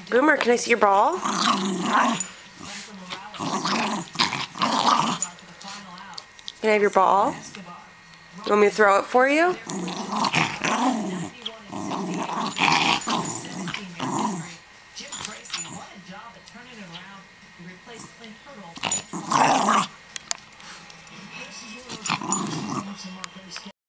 Boomer, can I see your ball? Can I have your ball? You want me to throw it for you? Jim Tracy, what a job at turning it around. He replaced Clint Hurdle.